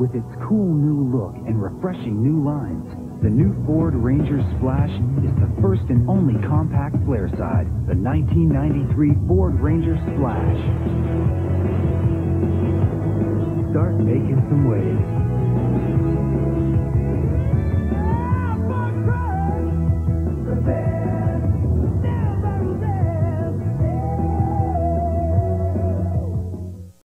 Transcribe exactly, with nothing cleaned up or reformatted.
With its cool new look and refreshing new lines, the new Ford Ranger Splash is the first and only compact flare side, the nineteen ninety-three Ford Ranger Splash. Start making some waves.